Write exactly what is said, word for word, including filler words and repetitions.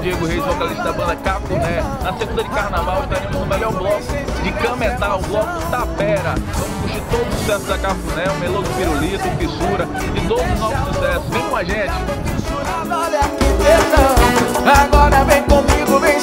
Diego Reis, vocalista da banda Cafuné. Na segunda de carnaval estaremos no melhor bloco de Cametá, o bloco Tapera. Vamos curtir todos os sucessos da Cafuné, o Melô do Pirulito, o Fissura e todos os novos sucessos. Vem com a gente! Agora vem comigo, vem